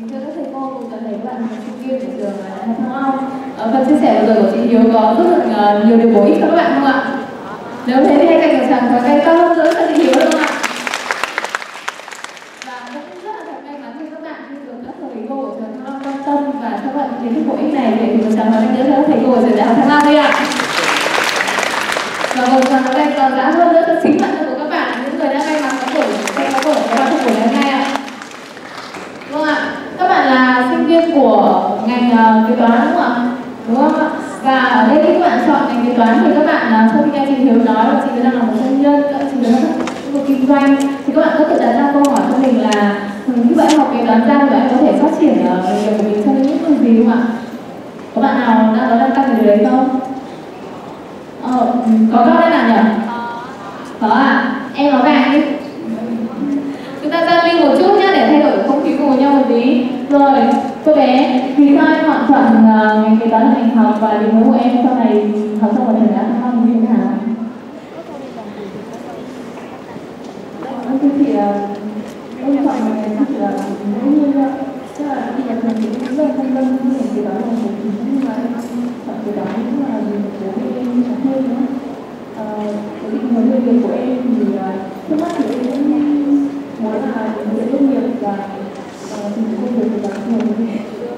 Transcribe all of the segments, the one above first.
Kính thưa các thầy cô cùng toàn thể các bạn sinh viên của trường Đại học Thăng Long. Phần chia sẻ vừa rồi của chị Hiếu có rất là nhiều điều bổ ích cho các bạn không ạ? Nếu thế thì hãy dành một tràng pháo tay to hơn nữa cho chị Hiếu được không ạ? Và cũng rất là thật may mắn khi các bạn khi được các thầy cô của trường Thăng Long quan tâm và cho các bạn kiến thức bổ ích này để một tràng pháo tay nữa cho các thầy cô của trường Đại học Thăng Long đây ạ. Và một tràng pháo tay to giá hơn nữa cho chính bản thân của các bạn, những người đã may mắn có buổi xem có buổi các bạn trong buổi ngày hôm nay ạ. Vâng ạ, các bạn là sinh viên của ngành kế toán đúng không ạ? Đúng không ạ? Và ở đây khi các bạn chọn ngành kế toán thì các bạn sau khi nghe chị Hiếu nói là chị đang là một doanh nhân, các chị đang là một kinh doanh, thì các bạn có thể đặt ra câu hỏi cho mình là khi bạn học kế toán ra thì bạn có thể phát triển nghề nghiệp của mình trong những lĩnh vực gì không ạ? Có bạn nào đang có đang tăng cái điều đấy không? Có câu đây nào nhỉ? Có ạ. Em có vàng đi. Chúng ta giao lưu một chút nhé để thay đổi không khí cùng nhau một tí. Rồi, cô bé, vì sao em chọn ngành kế toán là ngành học và định hướng của em sau này học xong ở trường Đại học Thăng Long như thế nào? Thưa chị, em chọn ngành này là ngẫu nhiên thôi. Tức là khi mà trường thì cũng rất là phân vân ngành kế toán là một nhưng mà em chọn kế toán cũng là vì một số em học thêm nữa. Cái định hướng nghề nghiệp của em thì trước mắt thì em cũng muốn là sẽ tốt nghiệp và tìm công việc của bản thân mình.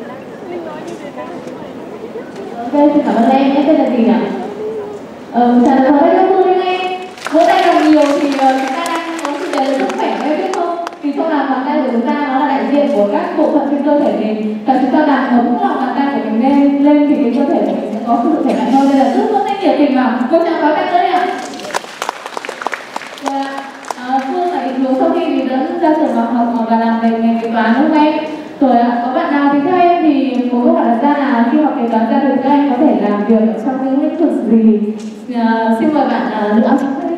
Ok, xin cảm ơn em tên là gì nhỉ? Trả lời hỏi các cô lên em. Vỗ tay càng nhiều thì chúng ta đang có sự đề là sức khỏe, em biết không? Vì trong lòng bàn tay của chúng ta nó là đại diện của các bộ phận trên cơ thể mình, và chúng ta đang ấm lòng bàn tay của mình lên thì cái cơ thể của mình sẽ có sự khỏe mạnh hơn, nên là rất tay nhiệt tình vào. Cô chào có tay tới ạ. Phương là định hướng sau khi mình đã ra trường học và làm về ngành kế toán đúng không em? Rồi ạ, có bạn nào thì theo em thì một câu hỏi đặt ra là khi học kế toán ra thì các em có thể làm việc ở trong những lĩnh vực gì? Xin mời bạn lựa chọn đi.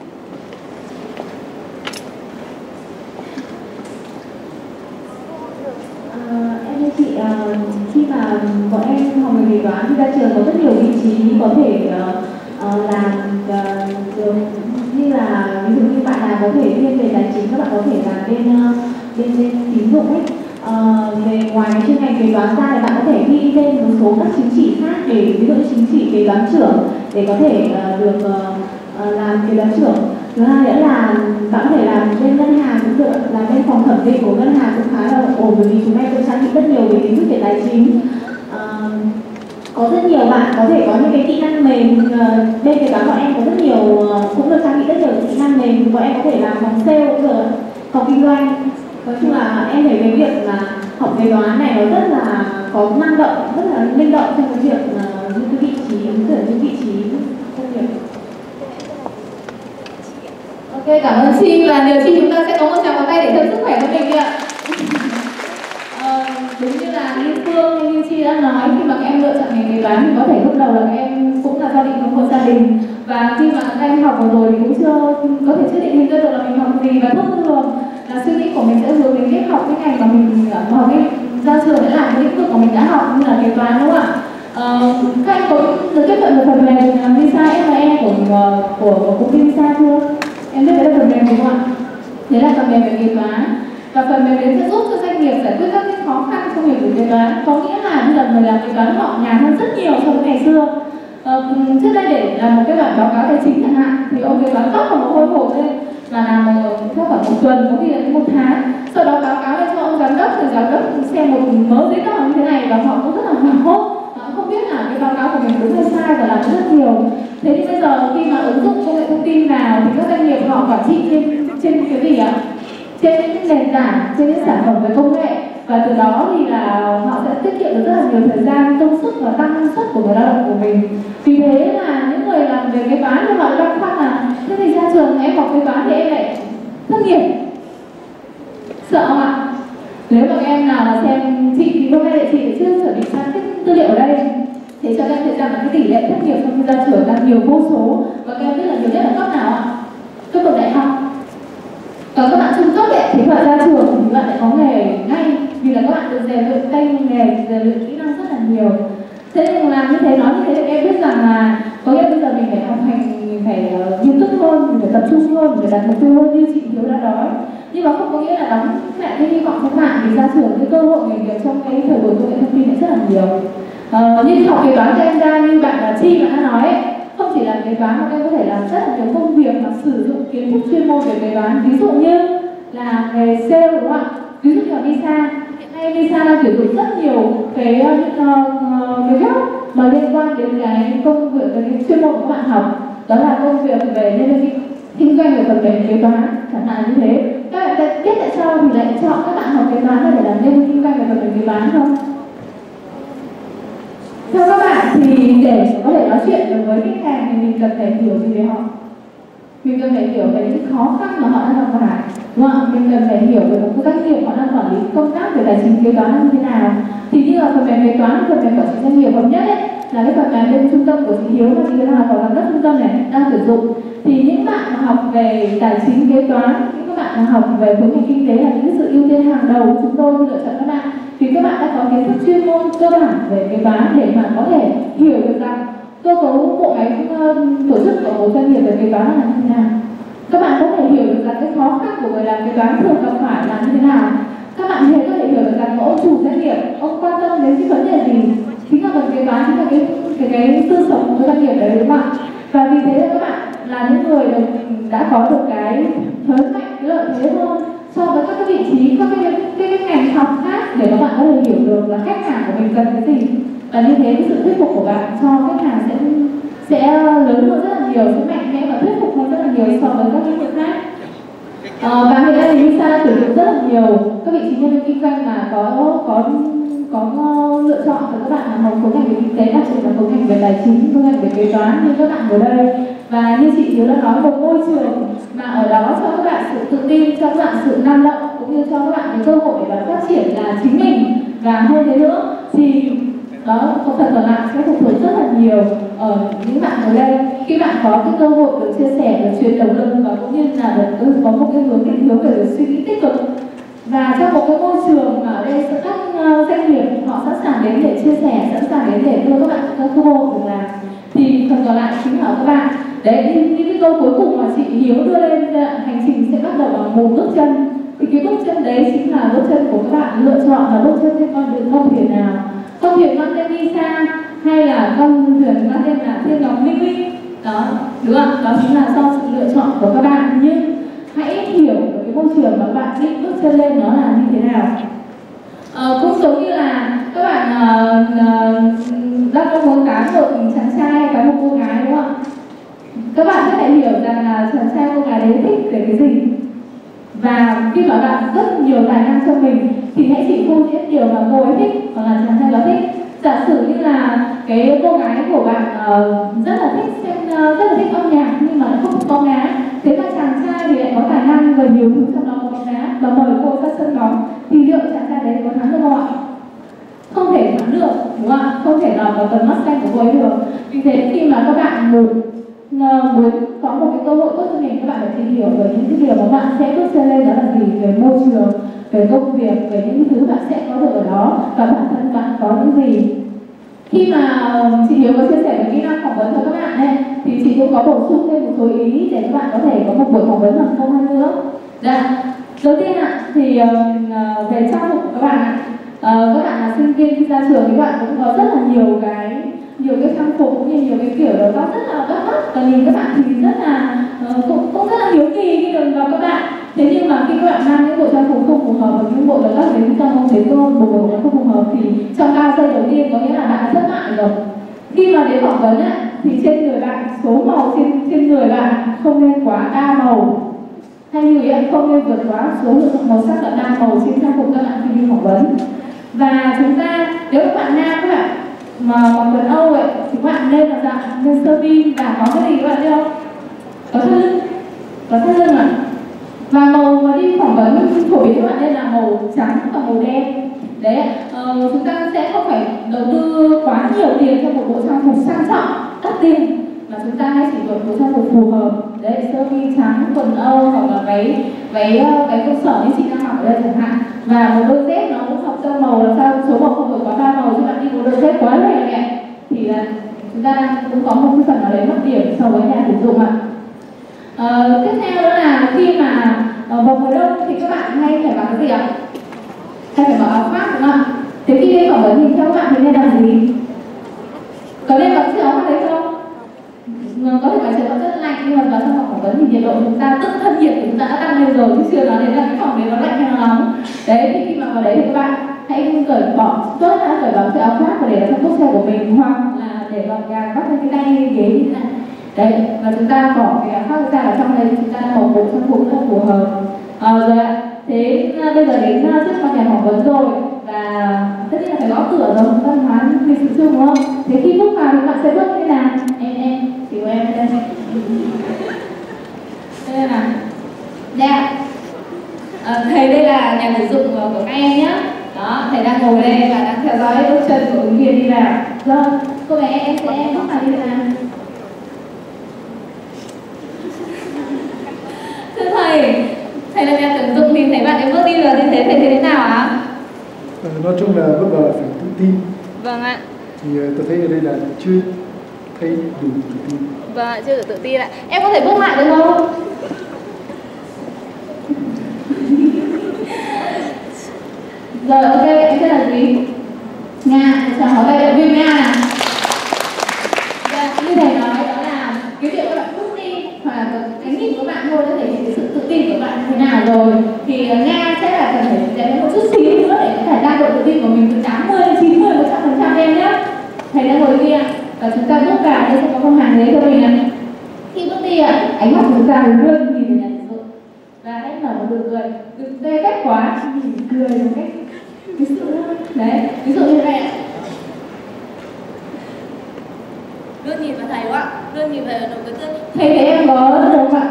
Em thưa chị, khi mà bọn em học về kế toán thì ra trường có rất nhiều vị trí có thể làm được, như là ví dụ như bạn nào có thể thiên về tài chính, các bạn có thể làm bên tín dụng ấy. Về ngoài cái chuyên ngành kế toán ra thì bạn có thể ghi lên một số các chứng chỉ khác, để ví dụ như chứng chỉ kế toán trưởng để có thể được làm kế toán trưởng. Thứ hai nữa là bạn có thể làm bên ngân hàng cũng được, làm bên phòng thẩm định của ngân hàng cũng khá là ổn, bởi vì chúng em cũng trang bị rất nhiều về kiến thức về tài chính. Có rất nhiều bạn có thể có những cái kỹ năng mềm, bên kế toán bọn em có rất nhiều, cũng được trang bị rất nhiều kỹ năng mềm, bọn em có thể làm phòng sale cũng được, phòng kinh doanh. Nói chung là em thấy cái việc là học kế toán này nó rất là có năng động, rất là linh động trong cái việc những cái vị trí ứng tuyển, những vị trí công việc. Ok, cảm ơn Chi, và nhờ Chi chúng ta sẽ có một tràng pháo tay để thêm sức khỏe cho mình đi ạ. Đúng như là như Phương, như Chi đã nói, khi mà các em lựa chọn ngành kế toán thì có thể lúc đầu là các em cũng là do định hướng của gia đình, và khi mà các em học rồi thì cũng có thể chưa định hình ra được là mình học gì, và thông thường là suy nghĩ của mình sẽ hướng đến cái học cái ngành mà mình học cái ra trường để làm cái lĩnh vực của mình đã học, như là kế toán đúng không ạ? Các anh có được tiếp cận được phần mềm visa FME của công ty visa chưa? Em biết đấy là phần mềm đúng không ạ? Đấy là phần mềm về kế toán, và phần mềm đấy sẽ giúp cho doanh nghiệp giải quyết các cái khó khăn trong việc kế toán. Có nghĩa là bây giờ người làm kế toán họ nhàn hơn rất nhiều so với ngày xưa. Trước đây để làm một cái bản báo cáo tài chính chẳng hạn thì ông kế toán tóc vào một hôi hộp lên và làm theo khoảng một tuần, có khi là đến một tháng, sau đó báo cáo lên cho ông giám đốc, thì giám đốc xem một mớ giấy tờ như thế này và họ cũng rất là hoảng hốt, họ không biết là cái báo cáo của mình đúng hay sai và làm rất nhiều. Thế thì bây giờ khi mà ứng dụng công nghệ thông tin vào thì các doanh nghiệp họ quản trị trên cái gì ạ? Trên những nền tảng, trên những sản phẩm về công nghệ, và từ đó thì là họ sẽ tiết kiệm được rất là nhiều thời gian, công sức và tăng năng suất của người lao động của mình. Vì thế là những người làm về kế toán thì họ băn khoăn là thế thì ra trường em học kế toán thì em lại thất nghiệp, sợ không ạ? Nếu mà các em nào là xem chị thì hôm nay chị chưa chuẩn bị sang cái tư liệu ở đây, thì cho các em thấy rằng là cái tỷ lệ thất nghiệp trong khi ra trường đang nhiều vô số, và các em biết là nhiều nhất là cấp nào ạ? Cấp bậc đại học. Còn các bạn trung cấp ấy, thì các bạn ra trường thì các bạn lại có nghề ngay, vì là các bạn được rèn luyện tay nghề, rèn luyện kỹ năng rất là nhiều. Thế nhưng làm như thế, nói như thế thì em biết rằng là có nghĩa bây giờ mình phải học hành, mình phải nghiêm túc hơn, mình phải tập trung hơn, mình phải đặt mục tiêu hơn như chị Hiếu đã nói. nhưng mà không có nghĩa là đóng lại cái hy vọng cho các bạn, vì ra trường cái cơ hội nghề nghiệp trong cái thời buổi công nghệ thông tin này rất là nhiều. Như học kế toán cho em ra, như bạn Chi bạn đã nói ấy, không chỉ là kế toán mà các em có thể làm rất là nhiều công việc mà sử dụng kiến thức chuyên môn về kế toán, ví dụ như là nghề sale, đúng không ạ? Ví dụ như là visa, hiện nay visa đang tuyển dụng rất nhiều cái job mà liên quan đến cái công việc, cái chuyên môn của các bạn học, đó là công việc về nhân viên kinh doanh, về phần mềm kế toán chẳng hạn như thế. Các bạn biết tại sao thì lại chọn các bạn học kế toán là để làm nhân viên kinh doanh về phần mềm kế toán không? Theo các bạn thì để có thể nói chuyện được với khách hàng thì mình cần phải hiểu gì về họ? Mình cần phải hiểu về những khó khăn mà họ đang gặp phải, đúng không? Mình cần phải hiểu về một doanh nghiệp họ đang quản lý công tác về tài chính kế toán như thế nào. Thì như là phần mềm kế toán, phần mềm quản trị doanh nghiệp hợp nhất ấy, là cái phần mềm bên trung tâm của chị Hiếu và chị đang là phó giám đốc trung tâm này đang sử dụng. Thì những bạn mà học về tài chính kế toán, những các bạn mà học về khối ngành kinh tế là những sự ưu tiên hàng đầu của chúng tôi lựa chọn các bạn. Vì các bạn đã có kiến thức chuyên môn cơ bản về kế toán để mà có thể hiểu được rằng cơ cấu bộ máy tổ chức của một doanh nghiệp về kế toán là như thế nào. Các bạn có thể hiểu được rằng cái khó khăn của người làm kế toán thường gặp phải là như thế nào. Các bạn có thể hiểu được rằng ông chủ doanh nghiệp ông quan tâm đến cái vấn đề gì. Chính là phần kế toán chính là cái xương sống của doanh nghiệp đấy, đúng không ạ? Và vì thế các bạn là những người đã có được cái thế mạnh, cái lợi thế hơn so với các cái vị trí, các cái ngành học khác để các bạn có thể hiểu được là khách hàng của mình cần cái gì. Và như thế cái sự thuyết phục của bạn cho khách hàng sẽ lớn hơn rất là nhiều, sẽ mạnh mẽ và thuyết phục hơn rất là nhiều so với các lĩnh vực khác. Và hiện nay thì Visa đã tuyển dụng rất là nhiều các vị trí nhân viên kinh doanh mà có lựa chọn của các bạn là học khối ngành về kinh tế, đặc biệt là khối ngành về tài chính, khối ngành về kế toán như các bạn ở đây. Và như chị Hiếu đã nói, một môi trường mà ở đó cho các bạn sự tự tin, cho các bạn sự năng động, cũng như cho các bạn cái cơ hội để phát triển là chính mình. Và hơn thế nữa thì đó, phần còn lại sẽ phụ thuộc rất là nhiều ở những bạn ở đây. Khi bạn có cái cơ hội được chia sẻ, được truyền động lực và cũng như là được có một cái hướng định hướng về được suy nghĩ tích cực, và trong một cái môi trường mà ở đây các doanh nghiệp họ sẵn sàng đến để chia sẻ, sẵn sàng đến để đưa các bạn các cơ hội được làm, thì phần còn lại chính là ở các bạn. Đấy, những cái câu cuối cùng mà chị Hiếu đưa lên, hành trình sẽ bắt đầu bằng một bước chân. Thì cái bước chân đấy chính là bước chân của các bạn lựa chọn là bước chân trên con đường công thuyền nào. Con thuyền mang tên Visa hay là con thuyền mang tên là Thiên Ngọc Minh Minh. Đó, đúng không? Đó chính là do sự lựa chọn của các bạn. Nhưng hãy hiểu được cái môi trường mà các bạn định bước chân lên nó là như thế nào. Cũng giống như là các bạn đang có muốn tán một chàng trai với một cô gái, đúng không? Các bạn sẽ phải hiểu rằng là chàng trai cô gái đấy thích về cái gì. Và khi mà bạn rất nhiều tài năng cho mình thì hãy chỉ phô diễn điều mà cô ấy thích hoặc là chàng trai đó thích. Giả sử như là cái cô gái của bạn rất là thích âm nhạc nhưng mà lại không có bóng đá, thế mà chàng trai thì lại có tài năng và nhiều thứ trong đó có bóng đá và mời cô ra sân bóng, thì liệu chàng trai đấy có thắng được không ạ? Không thể thắng được, đúng không ạ? Không thể nào có tầm mắt xanh của cô ấy được. Vì thế khi mà các bạn muốn có một cái cơ hội tốt cho mình, các bạn phải tìm hiểu về những cái điều mà bạn sẽ bước chân lên đó là gì, về môi trường, về công việc, về những thứ bạn sẽ có được ở đó và bản thân bạn có những gì. Khi mà chị Hiếu có chia sẻ về kỹ năng phỏng vấn cho các bạn ấy, thì chị cũng có bổ sung thêm một số ý để các bạn có thể có một buổi phỏng vấn bằng không hơn nữa. Dạ. Đầu tiên thì về trang phục của các bạn các bạn là sinh viên khi ra trường thì các bạn cũng có rất là nhiều cái trang phục cũng như nhiều cái kiểu đầu tóc rất là bắt mắt, và nhìn các bạn thì rất là cũng rất là hiếu kỳ khi được gặp các bạn. Thế nhưng mà khi các bạn mang những bộ trang phục không phù hợp và những bộ đầu tóc đến trong đến bộ không phù hợp thì trong 3 giây đầu tiên có nghĩa là bạn đã thất bại rồi. Khi mà đến phỏng vấn thì trên người bạn, số màu trên người bạn không nên quá đa màu, hay như vậy không nên vượt quá số lượng màu sắc là đa màu trên trang phục các bạn khi đi phỏng vấn. Và chúng ta, nếu các bạn nam các bạn mà mặc quần Âu ấy thì các bạn nên là dạng nên sơ mi và có cái gì các bạn biết không? Có thắt lưng ạ. Và màu mà đi phỏng vấn phổ biến các bạn nên là màu trắng và màu đen. Đấy, chúng ta sẽ không phải đầu tư quá nhiều tiền cho một bộ trang phục sang trọng, đắt tiền, mà chúng ta hãy chỉ chọn bộ trang phục phù hợp. Đấy, sơ mi trắng, quần Âu hoặc là váy công sở như chị đang mặc ở đây chẳng hạn. Và một đôi dép nó cũng hợp tông màu, làm sao số màu không vượt quá 3 màu, chứ bạn đi một đôi dép quá lẻ lẹ thì là chúng ta cũng có một cái phần nào đấy mất điểm so với nhà tuyển dụng ạ. Tiếp theo đó là khi mà vào mùa đông thì các bạn hay phải mặc cái gì ạ? Hay phải mặc áo khoác đúng không ạ? Thế khi đi phỏng vấn thì theo các bạn thì nên làm gì? Có nên mặc chiếc áo khoác đấy không? Có thể ngoài trời vẫn rất lạnh, nhưng mà vào trong phòng phỏng vấn thì nhiệt độ chúng ta, tức thân nhiệt của chúng ta đã tăng lên rồi, chứ chưa nói đến là cái phòng đấy nó lạnh hay nó nóng. Đấy, thì khi mà vào đấy thì các bạn hãy cởi bỏ, tốt là cởi bỏ cái áo khoác và để ở trong cốp xe của mình, hoặc là để gọn gàng bắt lên cái tay ghế như thế này. Đấy, và chúng ta bỏ cái áo khoác ra ở trong đây, chúng ta một bộ trang phục rất là phù hợp. Rồi ạ, thế bây giờ đến trước qua nhà phỏng vấn rồi, và tất nhiên là phải gõ cửa rồi, văn hóa lịch sự chung đúng không? Thế khi bước vào thì bạn sẽ bước như thế nào? Em chỉ của em đây. Đây là dạ. Thầy đây là nhà tuyển dụng của các em nhé. Đó, thầy đang ngồi đây và đang theo dõi bước chân của ứng viên đi vào. Rồi, cô bé em sẽ bước vào như thế nào? Thưa thầy là nhà tuyển dụng thì thấy bạn ấy bước đi vào như thế, thầy thấy thế nào ạ? Nói chung là bước vào phải tự tin. Vâng ạ. Thì tôi thấy ở đây là chưa thấy đủ tự tin. Vâng ạ, chưa đủ tự tin ạ. Em có thể bước lại được không? Rồi, ok, em tên là gì? Nga, chào hỏi tay động viên Nga nào. Như thầy nói đó là cái việc các bạn bước đi hoặc là cái nhìn của bạn thôi đã thể hiện cái sự tự tin của bạn như thế nào rồi. Thì Nga sẽ là cần phải dạy một chút xíu nữa để có thể đạt độ tự tin của mình từ 80, 90, 100% em nhé. Thầy đang ngồi kia và chúng ta bước vào đây sẽ có công hàng đấy cho mình này. Khi bước đi ánh mắt của chúng ta luôn nhìn về nhà tuyển dụng và hãy nở một nụ cười, đừng tê cách quá, nhìn cười một cách ví dụ đấy, ví dụ như thế này ạ. Luôn nhìn vào thầy quá, luôn nhìn vào nụ cười tươi. Thầy thấy em có được không ạ?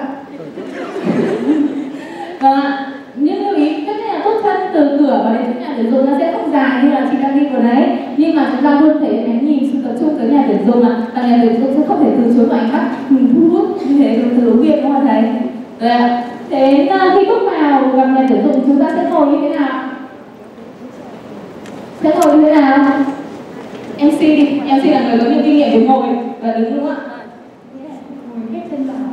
Vâng ạ. Nhưng lưu ý, tất nhiên là bước chân từ cửa vào đến nhà tuyển dụng nó sẽ không dài như là chị đang đi vừa đấy, nhưng mà chúng ta luôn thể hiện ánh nhìn sự tập trung tới nhà tuyển dụng ạ. Và nhà tuyển dụng sẽ không thể từ chối vào ánh mắt mình thu hút như thế từ ứng viên đúng không thầy? Rồi ạ. Thế khi bước vào gặp nhà tuyển dụng chúng ta sẽ ngồi như thế nào? Sẽ ngồi như thế nào? MC đi, MC là người có nhiều kinh nghiệm để ngồi và đứng đúng không ạ? Ngồi khép chân vào,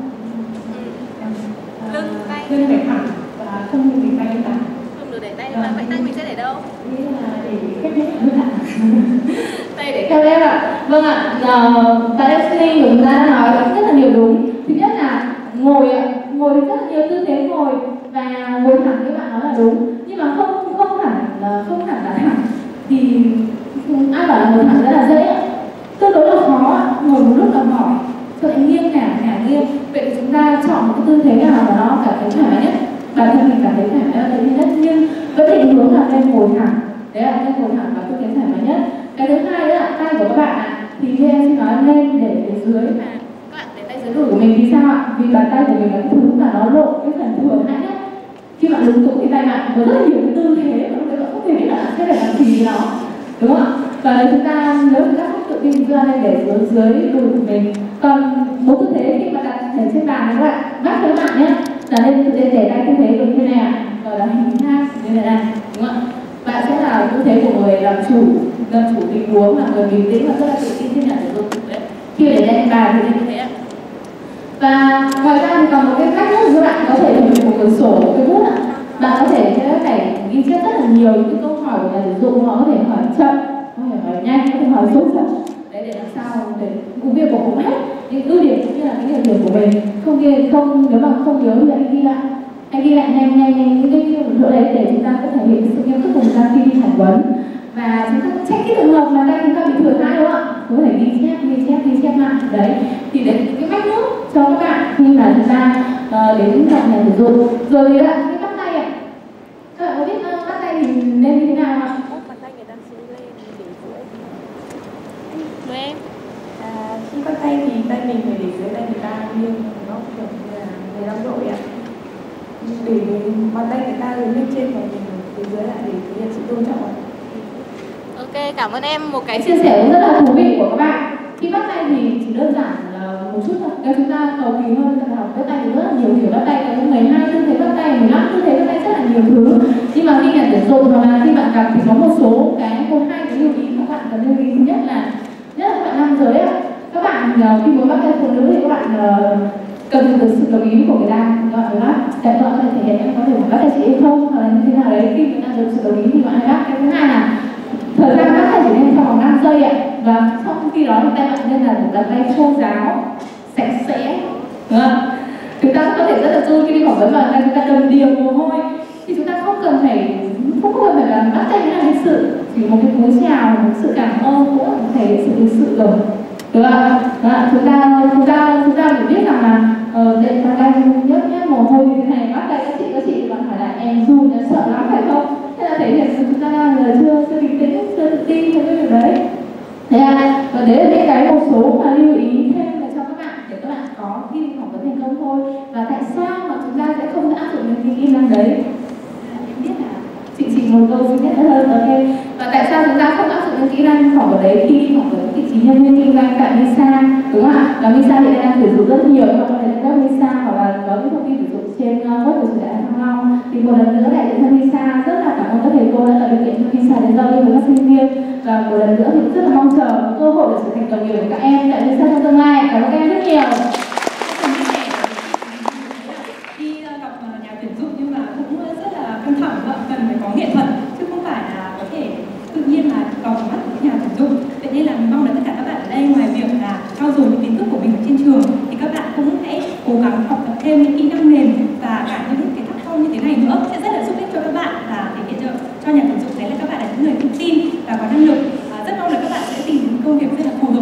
lưng tay phải thẳng và không được để tay lên thẳng. Không được để tay, mà vậy tay mình sẽ để đâu? Nghĩa là để khép chân thẳng. Tay để theo em ạ. Vâng ạ. Tại MC của chúng ta đã nói rất là nhiều đúng. Thứ nhất là ngồi ạ, ngồi thì rất là nhiều tư thế ngồi và ngồi thẳng như bạn nói là đúng, nhưng mà không hẳn là thẳng thì ai bảo là ngồi thẳng rất là dễ, tương đối là khó, ngồi một lúc là mỏi, rồi nghiêng ngả nghiêng. Vậy thì chúng ta chọn một cái tư thế nào mà nó cảm thấy thoải mái nhất, bản thân mình cảm thấy thoải mái là nhất, nhưng vẫn định hướng là nên ngồi thẳng, đấy là nên ngồi thẳng và tư thế thoải mái nhất. Cái thứ hai đó là tay của các bạn thì như em xin nói nên để dưới mà các bạn để tay dưới đùi của mình. Vì sao ạ? Vì bàn tay của mình là cái thứ mà nó lộ cái phần thường hại nhất. Khi bạn lúng túng thì tay bạn có rất là nhiều cái tư thế mà lúc đấy bạn không thể biết là bạn sẽ phải làm gì nó, đúng không ạ? Và nếu chúng ta không tự tin chúng ta nên để dưới đùi của mình. Còn một tư thế khi mà đặt thể trên bàn các bạn vắt với bạn nhé, là nên để tay tư thế được như này ạ, gọi là hình thang như thế này, đúng không ạ? Bạn sẽ là tư thế của người làm chủ tình huống, là người bình tĩnh và rất là tự tin trên nhà tuyển dụng đấy. Khi để lên bàn thì nên như thế ạ. Và ngoài ra thì còn một cái cách nữa các bạn có thể dùng một cuốn sổ, một cái bút ạ. Bạn có thể ghi chép rất là nhiều những cái câu hỏi của nhà tuyển dụng, họ có thể hỏi chậm, có thể hỏi nhanh, có thể hỏi sâu sắc. Đấy, để làm sao để công việc của cũng hết những ưu điểm cũng như là cái nhược điểm của mình. Nếu mà không nhớ thì anh ghi lại nhanh những cái chỗ đấy để chúng ta có thể hiện sự nghiêm túc của chúng ta khi đi phỏng vấn. Và chúng ta check cái trường hợp mà đây chúng ta bị thừa thai đúng không ạ? Có thể ghi chép lại. Đấy, thì đấy cái mách nước cho các bạn khi mà chúng ta đến gặp nhà tuyển dụng. Rồi thì cái bắt tay ạ. Các bạn có biết bắt tay thì nên như thế nào ạ? Bắt tay người ta sẽ lên để dưới. Mời em. Khi bắt tay thì tay mình phải để dưới tay người ta, nhưng nó kiểu như là 15 độ ạ. Để bàn tay người ta lên trên và mình từ dưới lại để thể hiện sự tôn trọng ạ. Ok, cảm ơn em một cái chia sẻ rất là thú vị của các bạn. Khi bắt tay thì chỉ đơn giản là một chút thôi. Nếu chúng ta cầu kỳ hơn là học bắt tay thì rất là nhiều kiểu bắt tay, có 12 tư thế bắt tay, 15 tư thế bắt tay, rất là nhiều thứ. Nhưng mà khi nhà tuyển dụng hoặc là khi bạn gặp thì có một số một hai cái lưu ý mà các bạn cần lưu ý. Thứ nhất là các bạn nam giới ạ, các bạn khi muốn bắt tay phụ nữ thì các bạn cần được sự đồng ý của người ta, gọi là cái gọi là thể hiện em có thể bắt tay chị hay không, hoặc là như thế nào đấy. Khi người ta được sự đồng ý thì gọi là bắt. Cái thứ hai là thời gian bắt tay chỉ nên trong vòng 5 giây ạ, và trong khi đó thì tay bạn nên là một bàn tay khô ráo, sạch sẽ, đúng không? Chúng ta có thể rất là vui khi đi phỏng vấn và chúng ta đầm đìa mồ hôi, thì chúng ta không cần phải là bắt tay với là lịch sự, chỉ một cái cúi chào, một sự cảm ơn cũng là thể hiện sự lịch sự rồi, đúng không? Chúng ta phải biết rằng là để bàn tay nhớp mồ hôi như thế này, bắt tay các chị thì bạn hỏi là em run, em sợ lắm phải không? Thế là thể hiện chúng ta đang là chưa bình tĩnh, chưa tự tin trong cái việc đấy. Thế và đấy là những cái một số mà lưu ý thêm là cho các bạn để các bạn có khi phỏng vấn thành công thôi. Và tại sao mà chúng ta sẽ không áp dụng những kỹ năng đấy? Em biết là chị một câu duy nhất hơn, ok. Và tại sao chúng ta không áp dụng những kỹ năng phỏng vấn đấy khi phỏng vấn vị trí nhân viên kinh doanh tại Visa, đúng không ạ? Và Visa hiện nay đang sử dụng rất nhiều, các bạn có thể lên web Visa hoặc là có những thông tin sử dụng trên web của trường đại học Thăng Long. Thì một lần nữa đại diện cho Visa rất là cảm ơn các thầy cô đã tạo điều kiện cho Visa đến giao lưu với các sinh viên, và một lần nữa thì rất là mong chờ cơ hội để trở thành đồng nghiệp của các em tại Visa trong tương lai. Cảm ơn các em rất nhiều. Đi gặp nhà tuyển dụng nhưng mà cũng rất là căng thẳng và cần phải có nghệ thuật, chứ không phải là có thể tự nhiên mà vào mắt của nhà tuyển dụng. Vậy nên là mình mong là tất cả các bạn ở đây, ngoài việc là trau dồi những kiến thức của mình ở trên trường, thì các bạn cũng hãy cố gắng học tập thêm những kỹ năng mềm và cả những cái tác phong như thế này nữa sẽ rất là giúp ích cho các bạn và thể hiện cho nhà tuyển dụng thấy là các bạn là những người tự tin và có năng lực. Rất mong là các bạn sẽ tìm được công việc rất là phù hợp